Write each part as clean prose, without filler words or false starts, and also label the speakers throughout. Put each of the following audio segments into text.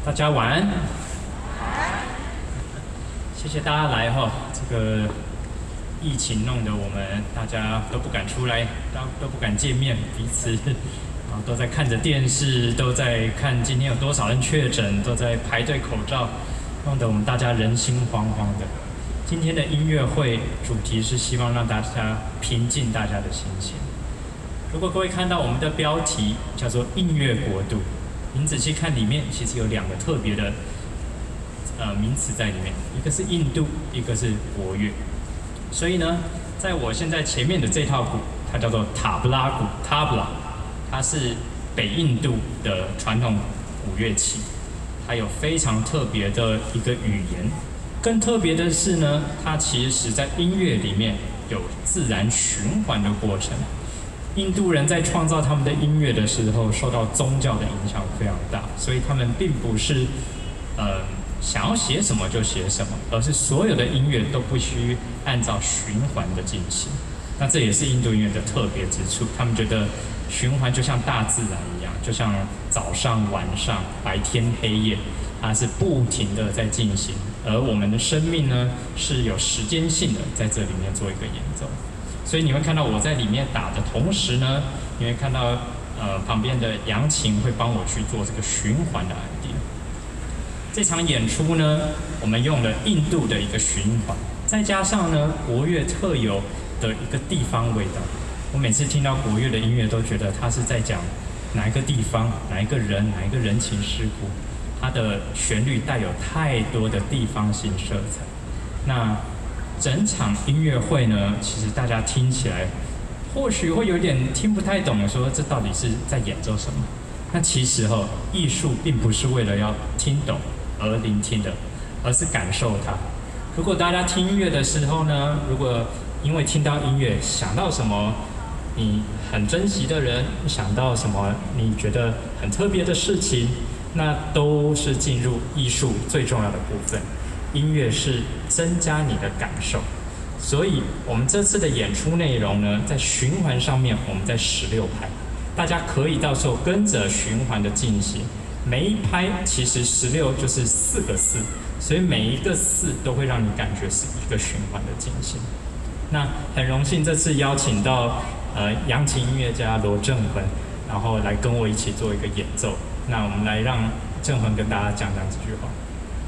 Speaker 1: 大家晚安。谢谢大家来哈。这个疫情弄得我们大家都不敢出来，都不敢见面，彼此然后都在看着电视，都在看今天有多少人确诊，都在排队口罩，弄得我们大家人心惶惶的。今天的音乐会主题是希望让大家平静大家的心情。如果各位看到我们的标题叫做音乐国度，您仔细看里面其实有两个特别的名词在里面，一个是印度，一个是国乐。所以呢，在我现在前面的这套鼓，它叫做塔布拉鼓 （Tabla）， 它是北印度的传统鼓乐器，它有非常特别的一个语言。更特别的是呢，它其实在音乐里面有自然循环的过程。印度人在创造他们的音乐的时候，受到宗教的影响非常大，所以他们并不是想要写什么就写什么，而是所有的音乐都必须按照循环的进行。那这也是印度音乐的特别之处，他们觉得循环就像大自然一样，就像早上、晚上、白天、黑夜，它是不停的在进行。而我们的生命呢，是有时间性的，在这里面做一个演奏。所以你会看到我在里面打的同时呢，你会看到旁边的扬琴会帮我去做这个循环的 idea。这场演出呢，我们用了印度的一个循环，再加上呢国乐特有的一个地方味道。我每次听到国乐的音乐，都觉得它是在讲哪一个地方、哪一个人、哪一个人情世故。它的旋律带有太多的地方性色彩。那整场音乐会呢，其实大家听起来或许会有点听不太懂，说这到底是在演奏什么？那其实艺术并不是为了要听懂而聆听的，而是感受它。如果大家听音乐的时候呢，如果因为听到音乐想到什么你很珍惜的人，想到什么你觉得很特别的事情，那都是进入艺术最重要的部分。音乐是增加你的感受，所以我们这次的演出内容呢，在循环上面我们在16拍，大家可以到时候跟着循环的进行。每一拍其实16就是4个4，所以每一个4都会让你感觉是一个循环的进行。那很荣幸这次邀请到扬琴音乐家罗正魂，然后来跟我一起做一个演奏。那我们来让正魂跟大家讲几句话。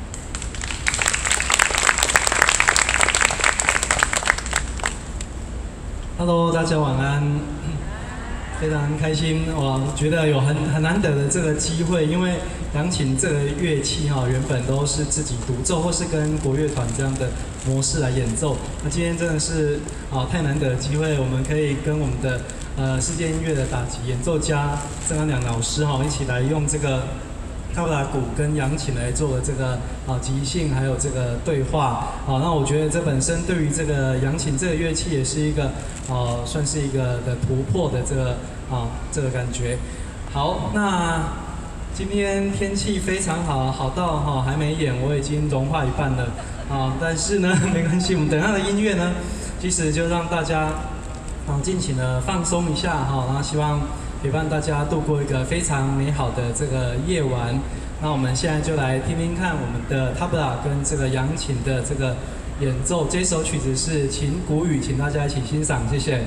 Speaker 2: Hello， 大家晚安。非常开心，我觉得有很难得的这个机会，因为扬琴这个乐器原本都是自己独奏或是跟国乐团这样的模式来演奏。那今天真的是太难得的机会，我们可以跟我们的世界音乐的打击演奏家郑安良老师一起来用这个塔布拉鼓跟扬琴来做的这个即兴，还有这个对话。那我觉得这本身对于这个扬琴这个乐器也是一个算是一个的突破的这个感觉。好，那今天天气非常好，好到还没演我已经融化一半了但是呢没关系，我们等下的音乐呢，其实就让大家尽情的放松一下然后希望陪伴大家度过一个非常美好的这个夜晚。那我们现在就来听听看我们的塔布拉跟这个扬琴的这个演奏。这首曲子是琴古语，请大家一起欣赏，谢谢。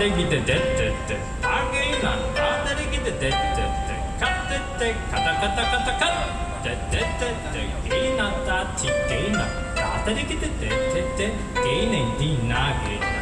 Speaker 1: 的ギテテテテタゲナダダ的ギテテテテカテテカタカタカタカテテテテゲナダティゲナダダ的ギテテテテゲネディナゲナ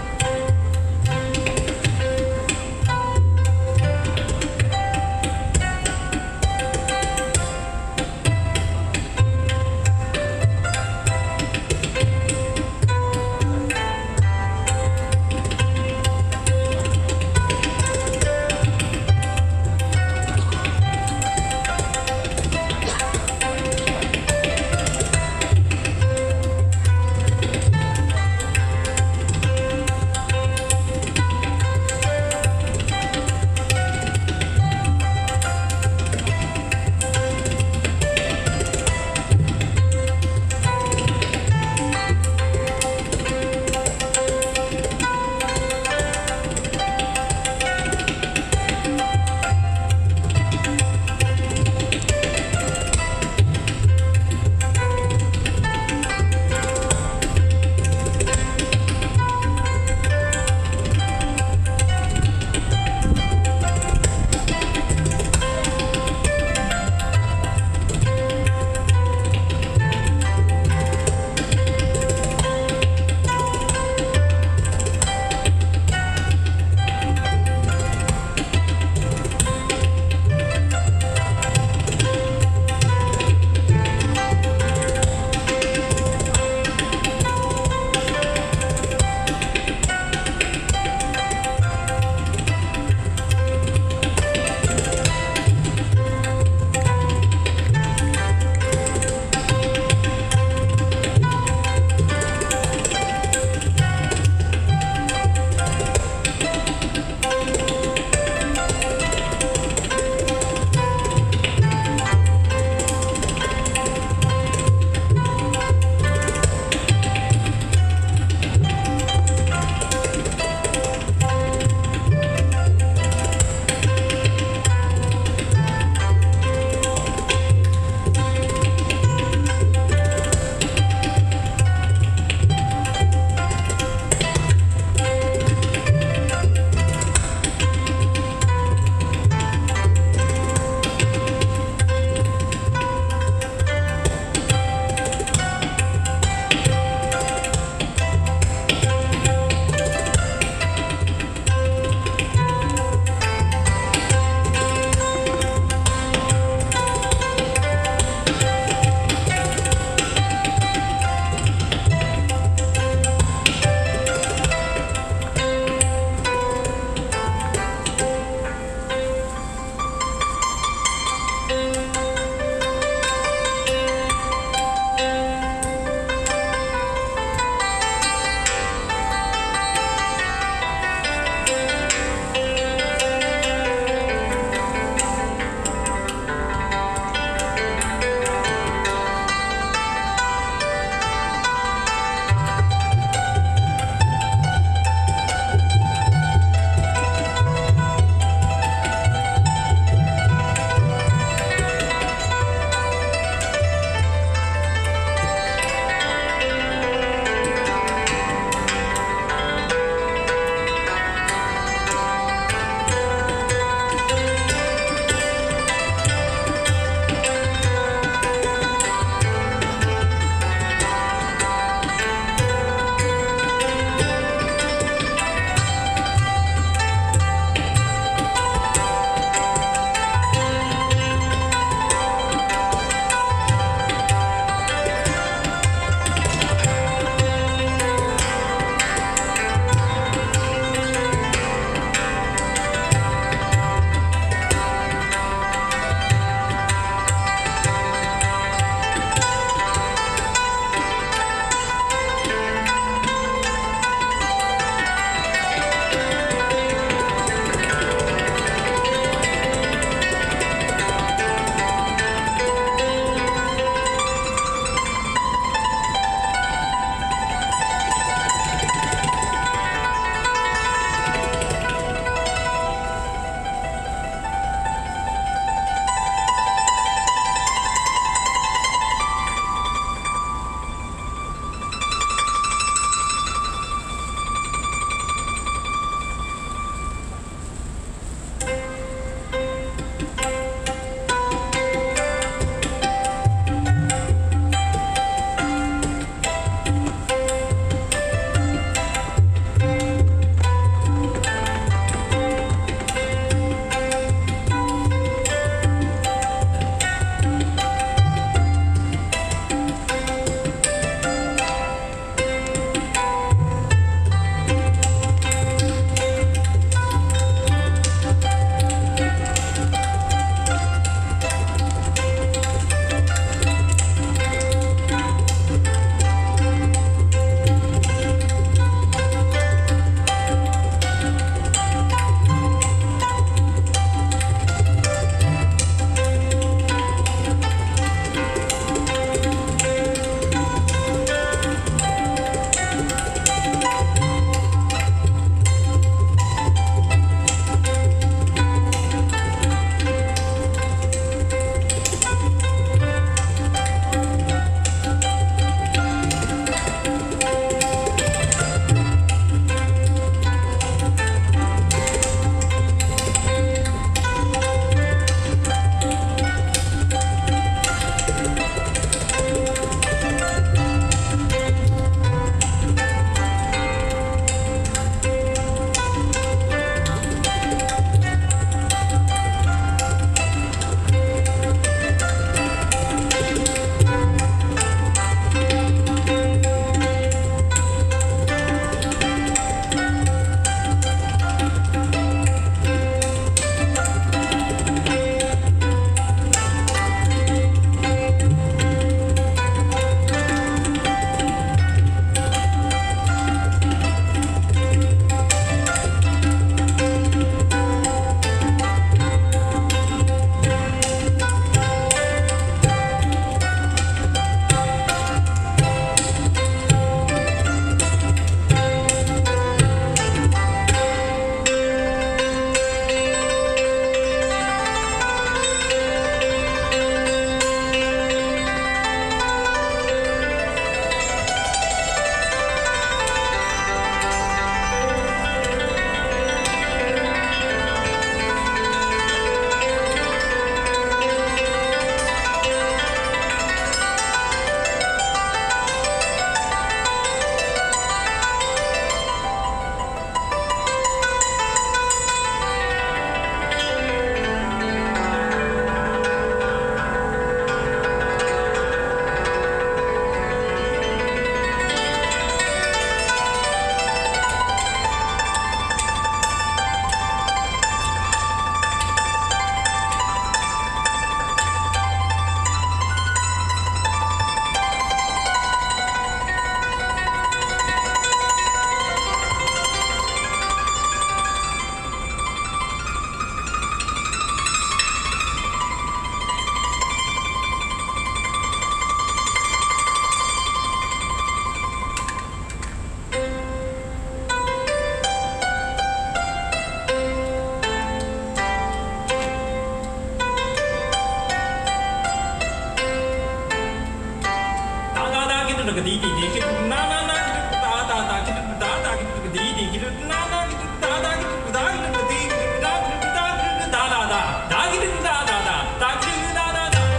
Speaker 1: 那个滴滴滴，那那那哒哒哒，哒哒滴滴滴，那那哒哒哒滴，哒哒哒哒哒，哒滴哒哒哒，哒滴哒哒哒。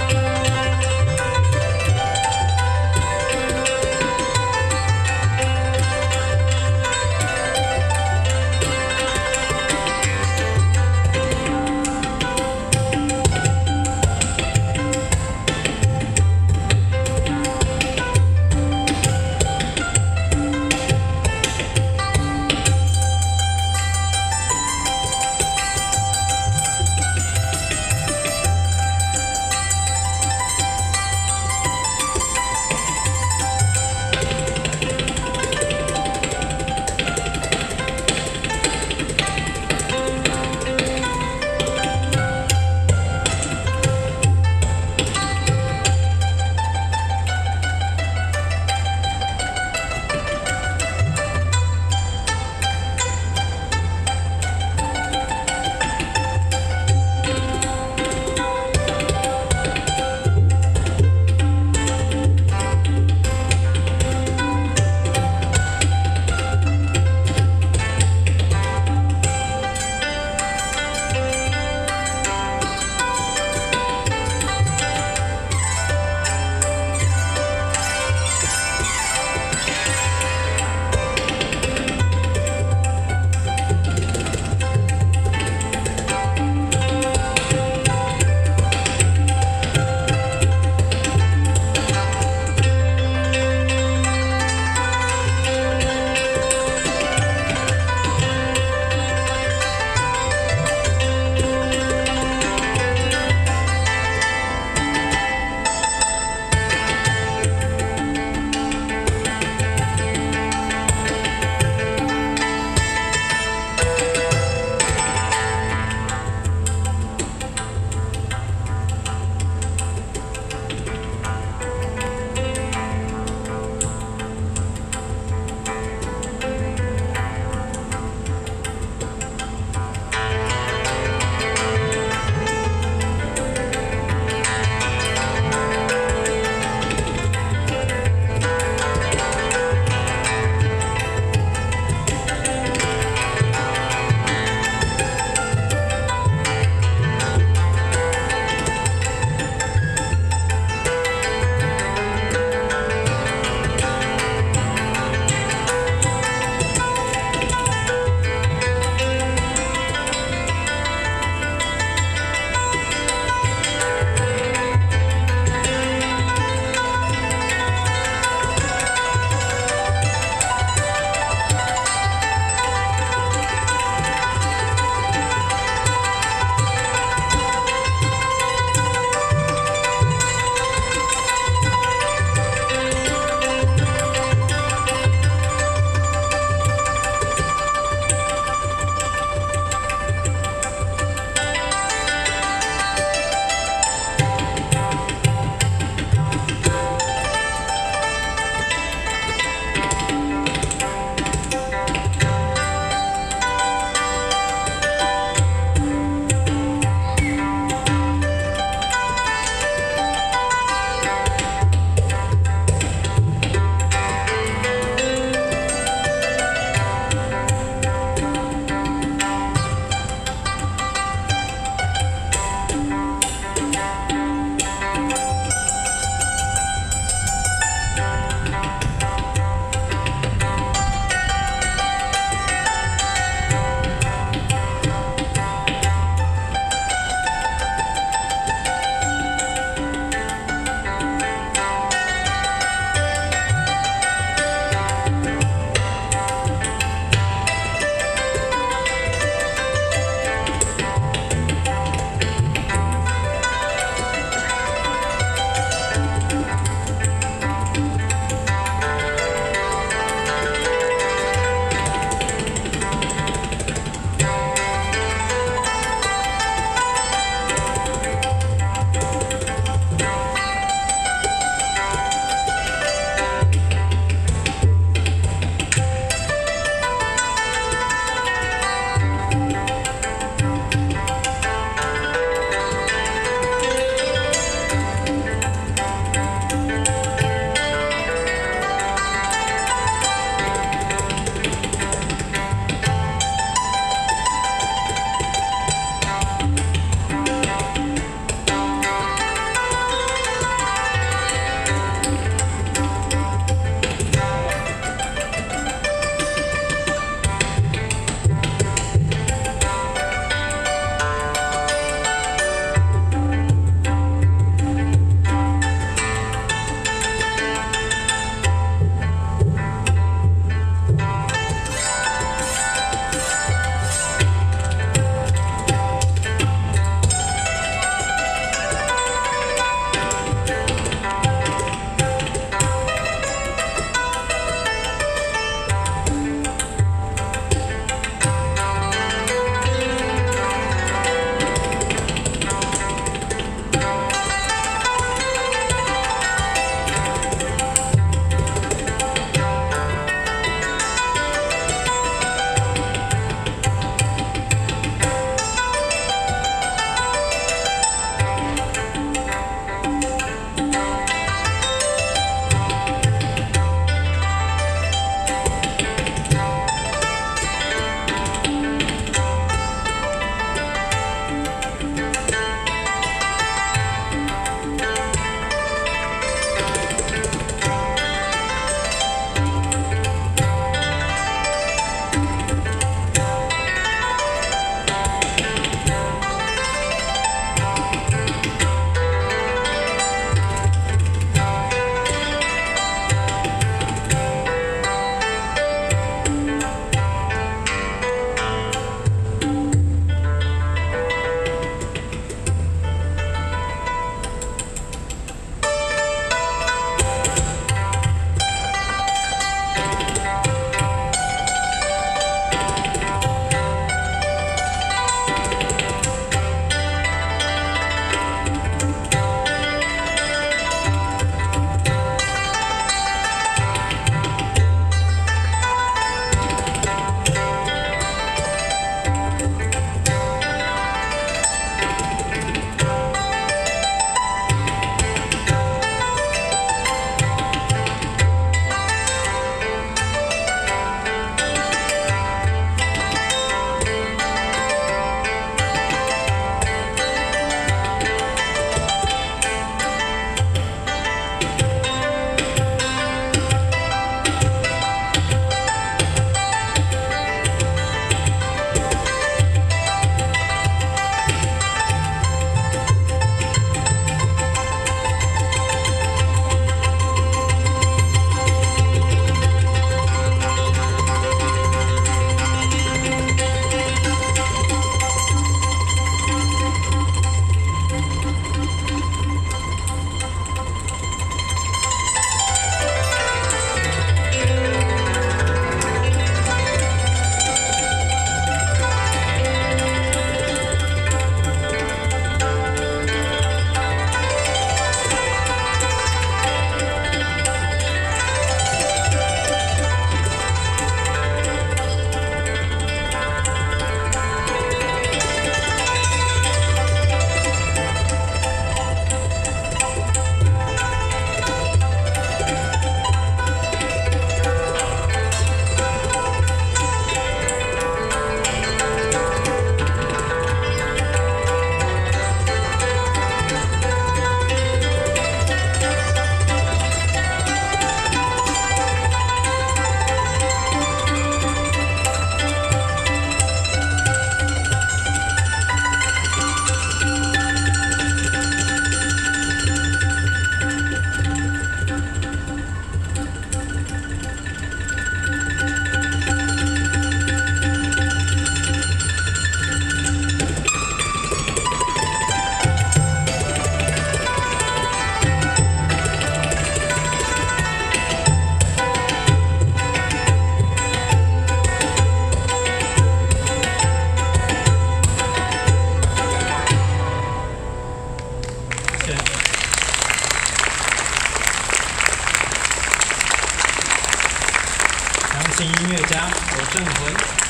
Speaker 1: 琴音乐家罗正魂。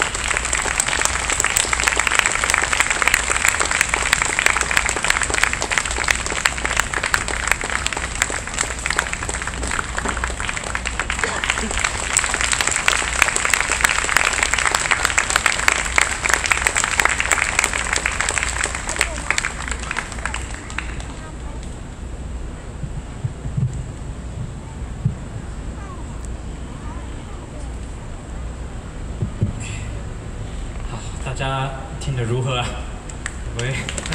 Speaker 1: 大家听得如何啊？喂，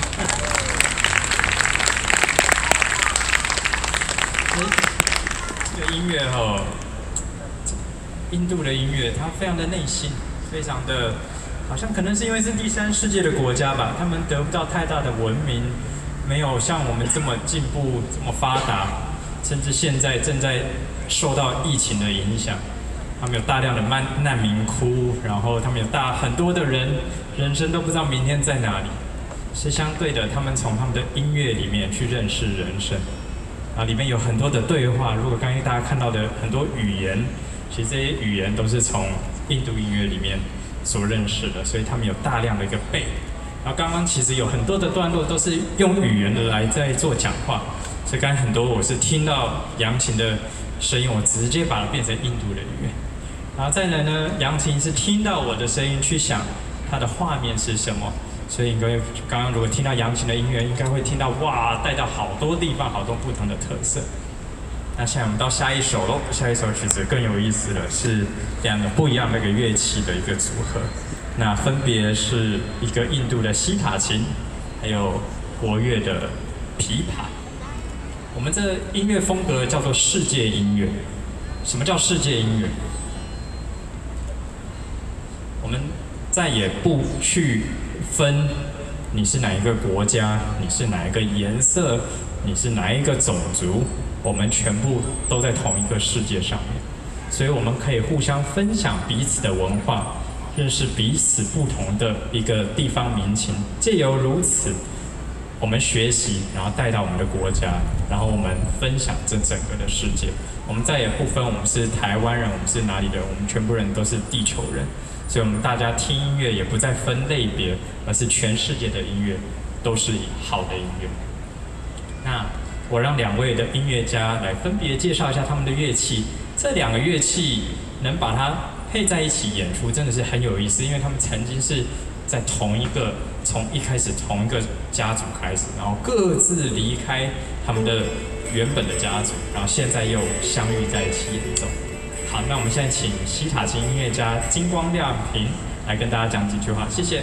Speaker 1: 这个音乐哦，印度的音乐，它非常的内心，非常的，好像可能是因为是第三世界的国家吧，他们得不到太大的文明，没有像我们这么进步、这么发达，甚至现在正在受到疫情的影响。他们有大量的难民窟，然后他们有很多的人生都不知道明天在哪里。是相对的，他们从他们的音乐里面去认识人生，啊，里面有很多的对话。如果刚才大家看到的很多语言，其实这些语言都是从印度音乐里面所认识的，所以他们有大量的一个背。然后刚刚其实有很多的段落都是用语言的来在做讲话，所以刚才很多我是听到扬琴的声音，我直接把它变成印度的语言。然后再来呢，扬琴是听到我的声音去想它的画面是什么，所以各位刚刚如果听到扬琴的音乐，应该会听到哇，带到好多地方，好多不同的特色。那现在我们到下一首喽，下一首曲子更有意思了，是两个不一样的一个乐器的一个组合，那分别是一个印度的西塔琴，还有国乐的琵琶。我们这音乐风格叫做世界音乐。什么叫世界音乐？我们再也不去分你是哪一个国家，你是哪一个颜色，你是哪一个种族，我们全部都在同一个世界上面，所以我们可以互相分享彼此的文化，认识彼此不同的一个地方民情，借由如此，我们学习，然后带到我们的国家，然后我们分享这整个的世界。我们再也不分我们是台湾人，我们是哪里人，我们全部人都是地球人。所以我们大家听音乐也不再分类别，而是全世界的音乐都是好的音乐。那我让两位的音乐家来分别介绍一下他们的乐器。这两个乐器能把它配在一起演出，真的是很有意思，因为他们曾经是在从一开始同一个家族开始，然后各自离开他们的原本的家族，然后现在又相遇在一起演奏。好，那我们现在请西塔琴音乐家金光亮平来跟大家讲几句话，谢谢。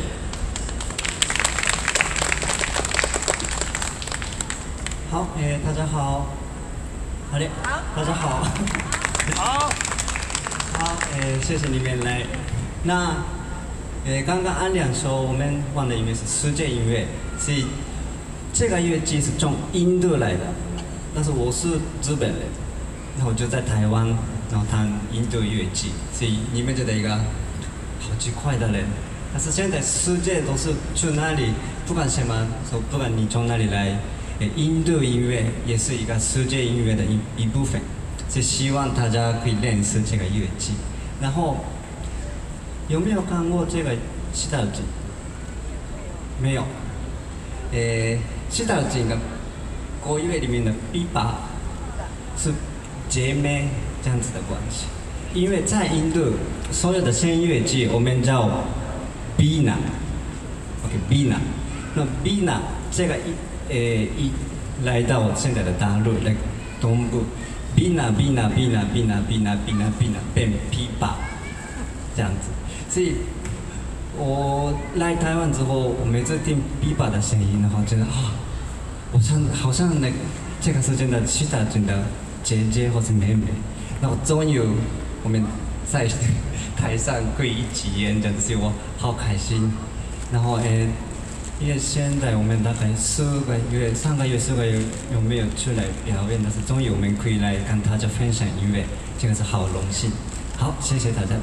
Speaker 3: 好，大家好，好嘞，大家好，好，好，谢谢你们来。那，刚刚安良说我们玩的音乐是世界音乐，所以这个乐器是从印度来的，但是我是日本人，然后我就在台湾，然后弹印度乐器，所以你们觉得一个好奇怪的人。但是现在世界都是去哪里，不管什么，不管你从哪里来。印度音乐也是一个世界音乐的一部分，是希望大家可以认识这个乐器。然后有没有看过这个西塔琴？没有。西塔琴跟国乐里面的琵琶是姐妹这样子的关系，因为在印度所有的弦乐器我们叫 Bina，OK，Bina，那 Bina 这个来到现在的大陆，来东部，Bina 变琵琶这样子。所以我来台湾之后，我每次听琵琶的声音的话，觉得好像这个是真的西塔琴的姐姐或是妹妹。然后终于我们在台上可以一起演讲，所以我好开心。然后因为现在我们大概3个月、4个月有没有出来表演，但是终于我们可以来跟大家分享音乐，这个是好荣幸。好，谢谢大家。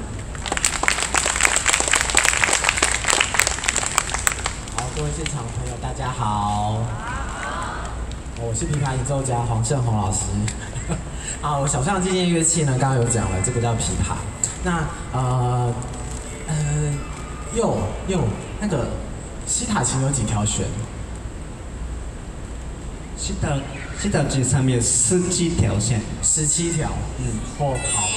Speaker 4: 好，各位现场的朋友，大家好。我是琵琶演奏家黄胜宏老师。啊，我手上这件乐器呢，刚刚有讲了，这个叫琵琶。 那那个西塔琴有几条弦？
Speaker 3: 西塔琴上面17条线
Speaker 4: ，17条。好。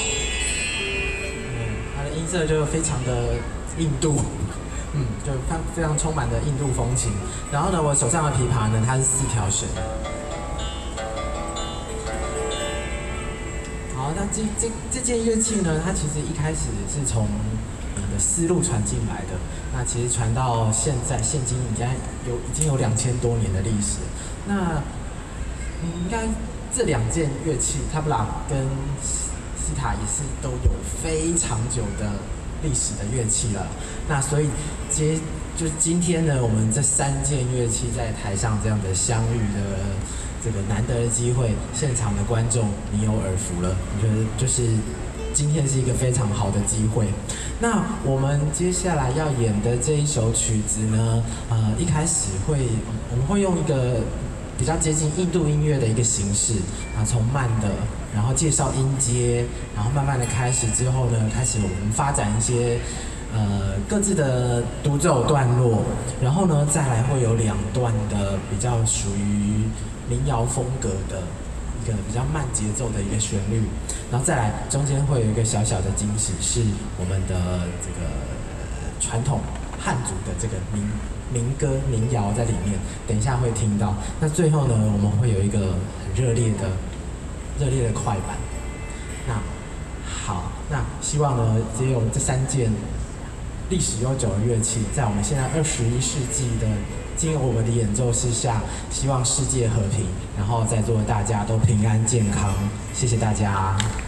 Speaker 4: 它的音色就非常的印度，就非常充满的印度风情。然后呢，我手上的琵琶呢，它是4条弦。好，那这件乐器呢，它其实一开始是从的丝路传进来的，那其实传到现今已经有2000多年的历史。那应该这2件乐器，塔布拉跟西塔也是都有非常久的历史的乐器了。那所以就是今天呢，我们这3件乐器在台上这样的相遇的这个难得的机会，现场的观众你有耳福了，我觉得就是今天是一个非常好的机会。那我们接下来要演的这一首曲子呢，一开始我们会用一个比较接近印度音乐的一个形式从慢的，然后介绍音阶，然后慢慢的开始之后呢，开始我们发展一些各自的独奏段落，然后呢再来会有2段的比较属于民谣风格的一个比较慢节奏的一个旋律，然后再来中间会有一个小小的惊喜，是我们的这个传统汉族的这个民歌民谣在里面，等一下会听到。那最后呢，我们会有一个很热烈的快板。那好，那希望呢，借用这3件历史悠久的乐器，在我们现在21世纪的经由我们的演奏之下，希望世界和平，然后在座的大家都平安健康。谢谢大家。